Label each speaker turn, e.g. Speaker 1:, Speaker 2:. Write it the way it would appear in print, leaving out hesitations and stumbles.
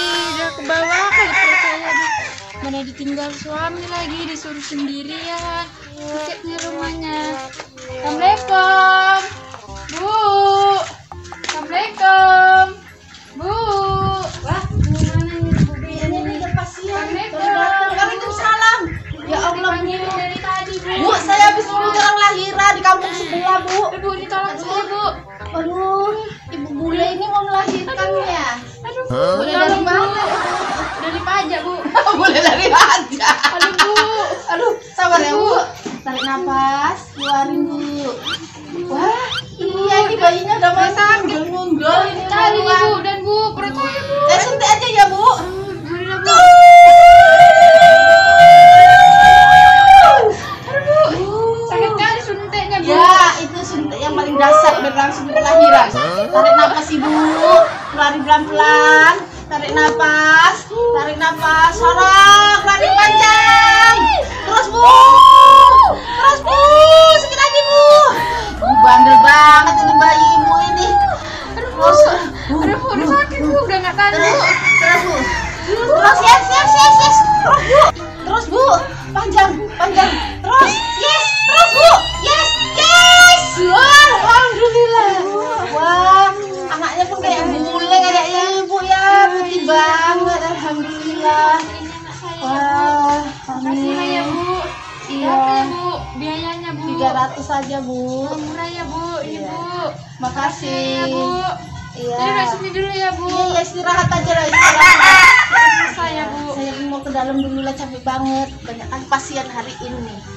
Speaker 1: udah ke bawah kali perut saya. Mana ditinggal suami lagi, disuruh sendirian. Sakitnya rumahnya. Assalamualaikum, Bu. Assalamualaikum, Bu.
Speaker 2: Wah, ini ada pasien. Waalaikumsalam. Ya Allah,
Speaker 1: Dari tadi, Bu.
Speaker 2: Bu, saya habis ngurus orang lahiran di kampung sebelah, Bu.
Speaker 1: Bu, ditolong saya, Bu.
Speaker 2: Aduh, Ibu Bule ini mau melahirkan ya?
Speaker 1: Aduh,
Speaker 2: Boleh dari mana?
Speaker 1: Dari pajak, Bu.
Speaker 2: Boleh dari aja.
Speaker 1: Aduh, Bu.
Speaker 2: Aduh, sabar ya, Bu. Tarik nafas, keluarin, Bu. Wah, iya ini bayinya udah masak, ngundul ini.
Speaker 1: Tadi nih, Bu, dan Bu, perut saya, Bu.
Speaker 2: Suntik aja ya, Bu.
Speaker 1: Boleh, Bu. Sakit kali suntiknya, Bu.
Speaker 2: Ya, itu suntik yang paling dasar berlangsung kelahiran. Tarik nafas, Ibu. Keluarin pelan-pelan. Tarik nafas. Tarik nafas. Sorok, keluarin panjang. Terus, Bu. Terus, Bu. Sedikit lagi, Bu. Bandel banget ini bayi Ibu ini. Terus,
Speaker 1: Aduh, Bu, udah sakit, Bu. Udah nggak tahan, Bu.
Speaker 2: terus, Bu. Terus, yes. Terus, Bu. Terus, Bu. Panjang. Terus, yes. Terus, Bu. Yes. Alhamdulillah. Wah, anaknya pun kayak bule kayaknya Ibu ya. Putih banget. Alhamdulillah. Wah,
Speaker 1: Makasih ya, Bu.
Speaker 2: Iya.
Speaker 1: Berapa ya, Bu? Biayanya, Bu.
Speaker 2: 300 saja, Bu.
Speaker 1: Murah ya, Bu. Ini,
Speaker 2: Iya.
Speaker 1: Bu.
Speaker 2: Makasih.
Speaker 1: Ya, Bu.
Speaker 2: Iya.
Speaker 1: Jadi udah sini dulu ya, Bu.
Speaker 2: Iya, istirahat aja lah, istirahat.
Speaker 1: Saya, Bu.
Speaker 2: Saya mau ke dalam dulu lah, capek banget. Banyak kan pasien hari ini.